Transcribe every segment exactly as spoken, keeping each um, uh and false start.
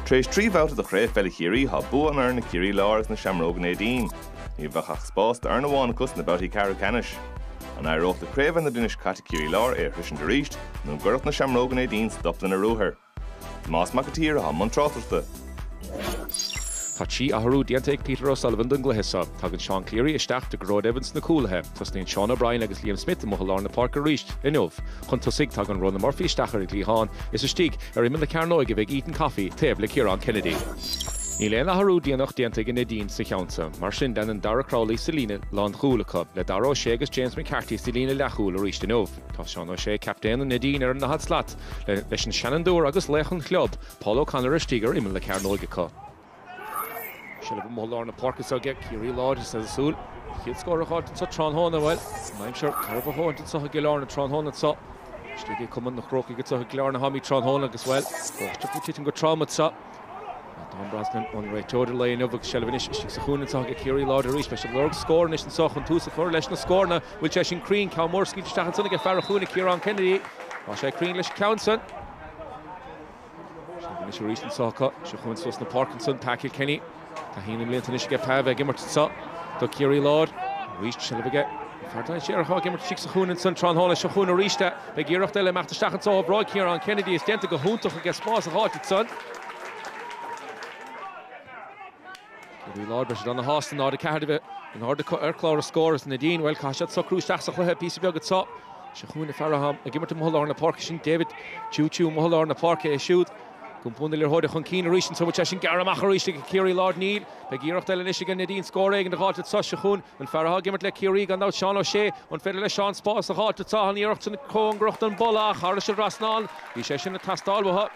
Tréis trí bhauta de chréibh fel Kerry ha bu an ar na Kerry láras na Shamrocks na Édaoin. Ní bhachach spás de ar na bhána na bouty Cara Canis. An aireocht de créibh na duine cata Kerry lár ar hrisin de ríist, nó gurach na Shamrocks na Édaoin stopta na rúthar. Más macatíre ha man trátarta. Tá sí a harú dianta ag Peter O'Sullivan don gluhesa, Tugann Sean Cleary isteach de Gród Evans na cúlathe, tus níon Sean O'Brien agus Liam Smith a mochal na Parker ríist inmh, chun tosig Tugann Ron Murphy isteachar ag Líán is a stíg ar imime le Carnoig a bheith Eaton Coffee taobh le Ciarán Kennedy. Ní léana a harú dianach dianta ag Nadine sa cheansa, mar sin den an Dara Crowley sa lína lán chúlacha, le Dara O'Shea agus James McCarthy sa lína lechúil a ríist inmh. Tá Sean O'Shea captain an Nadine ar an nahad slat, le leis an Shannon Dúr agus Lechan Club, Paul O'Connor a stígar imime le Carnoig acu. She'll have more Lorna Parkes I'll get Kerry Lodge says Soul. He'll score a hard to Tron Hona well. I'm sure Carver Horn to Soha Gilorna Tron Hona so. Sticky come on the croaky gets a Gilorna Homie Tron Hona as well. Go to put it and go trauma so. Don Braston on right to the line of Shelvinish. She's a hoon and Soha Kerry Lodge a special Lord score and Soch and two for Leshna score now. Will Cheshin Crean Kalmorski to start and get Farahuna Kieran Kennedy. Washa Crean Lish Council. Shelvinish recent Soka. Shahun Sosna Parkinson Packy Kenny. Tahini Linton is get Pava Gimmert saw to Kerry Lord reached Shelvige. Fartine share how Gimmert six Hoon and Suntron Hall Shahuna reached that by Girach Dele Master Stachan saw Broad Kieran Kennedy is dent to go Hoon to get spas a hearted son. Kerry Lord but on the host and the card of it in order to cut Erclaw scores Nadine well Kashat so Cruz Stacks a piece of yogurt saw Shahuna Faraham a Gimmert Muller on the park David Choo Choo Muller on the park a shoot. Compundler hoorde van Keen Rishin so much as in Garamacharish Kerry Lord Neil by Girach Dele Michigan Nadine scoring the heart at Sashahun and Farah Gimmert le Kerry and now Sean O'Shea on Federal Sean Spas the heart at Sahan Yorkton Coen Grochton Bolla Harish Rasnal he session at Tastal wa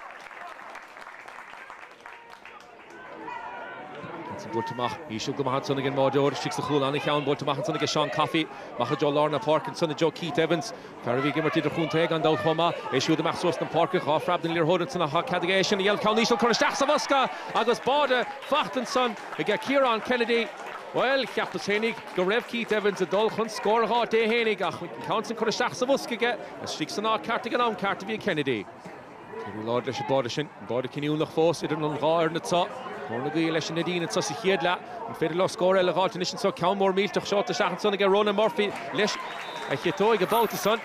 Bultamach, he should go Mahanson again more George, six the Hulan, Count Bultamach and Sean Coffee, Mahajo Lorna Parkinson, Joe Keith Evans, Farravi Gimmert to the Hunteg and Dalhoma, issue the Maxwell Parker, Hoff Rabden Lear Hodinson, a hot categation, the Yell County Kornstachsavaska, Agus Border, Fachtenson, they get Kieran Kennedy. Well, Captain Henig, Gorev Keith Evans, a Dolchun, score a hot day Henig, Counts and Kornstachsavaska get, a six and out Cartigan on Cartivia Kennedy. Kerry Lord Lesh Bordishin, Bordikin Ulach Foss, it on Gar in the top. Cornagy leis Nadine and Sussy Hiedla and Federal score a alternation so Calmore meal to shot the Shachan again Ronan Murphy leis a Hitoig about the son.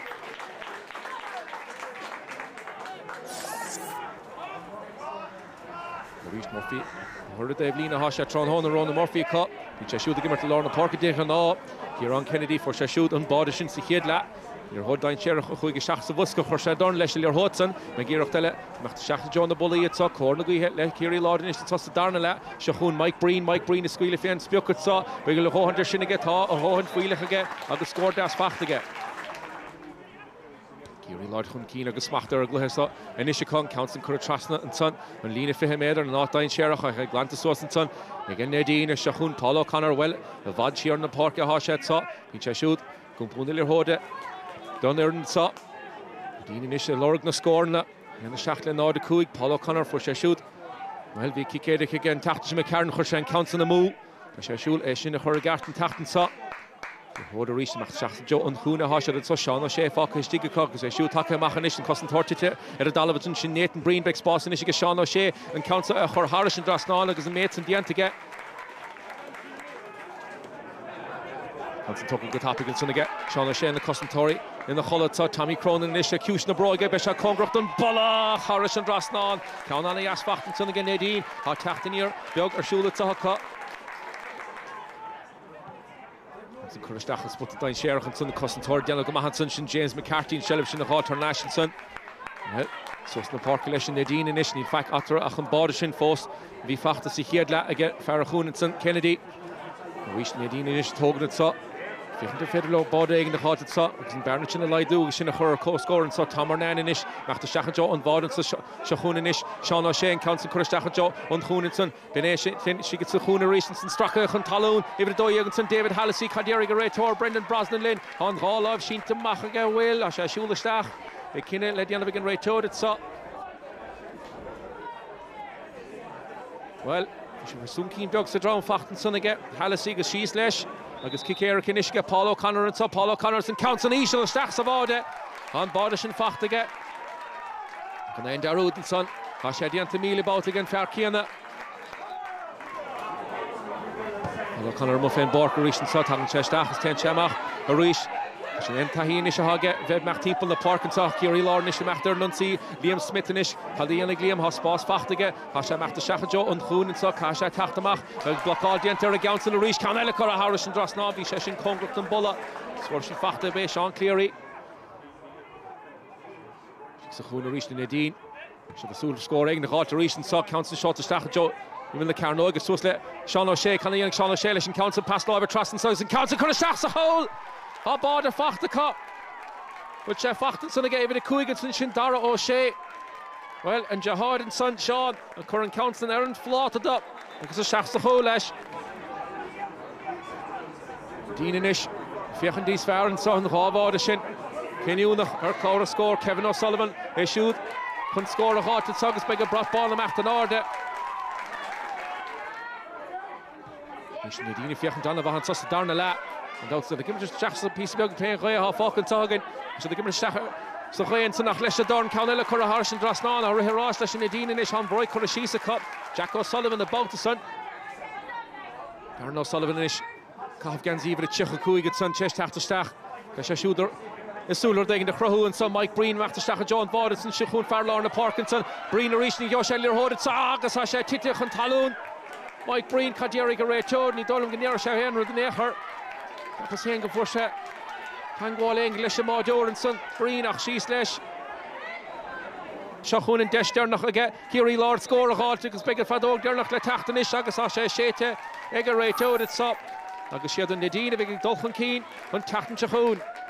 Reached Murphy. Heard the Evelina Hasha Tron Hon and Ronan Murphy cut. Which I shoot the Gimmer to Lorna Parker Dehan now. Kieran Kennedy for Shashut and Bodishin Hiedla. Your Hodine Sheriff Huig Shachs of Wuska for Shadon, Leslie Hudson, Magirach Tele, Shach John the Bully, it's a Cornagy, let Kerry Lord and it's a Darnala, Shahun, Mike Breen, Mike Breen, a squeal fan, Spukut saw, Wiggle Hohunter Shinnigat, a Hohun Wheeler again, and the score das Facht again. Kerry Lord Hunkeen, a Gesmachter, a Gluhesa, and Ishikon, Council Kuratrasna and Son, and Lena Fihemeder, and Northdine Sheriff, I had Glantis Source and Son, again Nadine, a Shahun, Paul O'Connor, well, a Vad Sheer on the Park, a Hashet saw, which I shoot, Kumpunil Hode. Done there and saw Dean initial Lorgna scorna and the Shachlin Nord Kuig, Paul O'Connor for Shashut. Well, we kick it again, Tacht McCarn, Hurshan counts on the move. Shashul, Eshin, a Hurrigarten, Tachten saw. The Hoda reached Macht Shach Joe and Huna Hasha, and so Sean O'Shea, Falcon, Stigakok, as I shoot Taka Machanish and Costin Tortite, at a Dalavan, Shin Nathan Breenbeck's boss, and Ishika Sean O'Shea, and counts a Hor Harish and Drasnal, as the mates and the end to get. Hansen talking good topic and son again. Sean O'Shea and the Custom Tory in the Holotsa, Tommy Cronin and Isha Kushna Broga, Besha Congrafton, Bolla, Harish and Drasnan, Count on the Asfacht and son again, Nadine, Hot Tachtanir, Biog or Shulitza Haka. Hansen Kuristachas put the Dine Sherach and son, the Custom Tory, Daniel Mahanson, James McCarthy, and Shellif in the Hot International son. Well, so it's the Parkalish and Nadine and Ish, in fact, after Achim Bordishin Foss, Vifachta Sihiedla again, Farahun and son, Kennedy. Wish Nadine and Ish Togan and saw. Fichting Federal body in the heart at saw, because in Barnich in the Lidu, Shin a Hur co score and saw Tamar Nan and Ish, Master Shachajo and Vaudan, Shahun and Ish, Sean O'Shea and Council Kuristachajo, and Huninson, Benesh, she gets the Huna Reasons and Straka and Talon, David Doyergenson, David Hallisey, Kadiri Garetor, Brendan Brosnan Lynn, on Hall of Shinta Machaga Will, Asha Shulastach, the Kinna, let the end of again right to it saw. Well, she was soon keen dogs to draw Fachten son again, Hallisey, she's lesh. Agus Kikera Kinishka, Paul O'Connor and so Paul O'Connor and counts on Ishel Stachs of Ode on Bodish and Fachtige. Can I darúd son Tá sé dianta míle báta gan fear cíanna. Well, Conor mo féin Barker rís an sot hagan sé stachas ten seamach a rís. Sin en tahín is a hage bheith meach típal na park antach Kerry Lár is meachtar nunsaí Liam Smith is had dhéanana Liam has spás fachtaige ha sé meachta seachadjo an chuún an soch ha sé tachtamach ag blocáil diantar a gaunsan a rís can eile cor a Harris an dras ná bhí sé sin congracht an bolla swar sin fachta bheith Sean Cleary sa chuún a rís na Nadine se the súl score ag na gáil a rís an soch counts shot a seachadjo in the Carno agus susle Sean O'Shea can dhéanana Sean O'Shea leis an counts pass láber trust and so and counts a cor a seach a hole Tá bád a fachta cá. But sé fachtan sanna gave it a cuigan san sin dara O'Shea. Well, and Jahad and son Sean, a current council Aaron flotted up. Because a seach sa hole leis. Dínanish, fiechan dís fear and son Ghabád a sin. Kenúnach, her cláir score, Kevin O'Sullivan, he shoot. Kun score a hot at Sagas big a brat ball am aftan order. Nishin Nadine fiechan dana vahan sus darna la. And also the gimme just shachs a piece of bug playing Roya half fucking target. So the gimme shach so Roya and Sonach Lesha Dorn Caunella Cora Harsh and Drasnan or Hirosh Lesh Nadine and Isham Broy Corashisa Cup. Jack O'Sullivan about the son. Darren O'Sullivan ish. Calf Gans even a Chichakui get son chest after stach. Kasha shooter is Suler digging the Crohu and son Mike Breen after stach John Vardis and Shukun Farlar and Parkinson. Breen Orish Yosh Elir Hodit Sagas Hasha Titich and Talon. Mike Breen Kadiri Garay Chod and Dolum Ganera Shahan or the Neher. Agus hen go for sé Can gháil English má deor an son Brínach síos leis Seachún an deis dearnach aige Kerry Lár scór a gáilte agus beag fadóg dearnach le tachtan is agus á sé séte ag a réiteoid it sop agus siad an Nadine a bheith ag dulchan cín an tachtan Seachún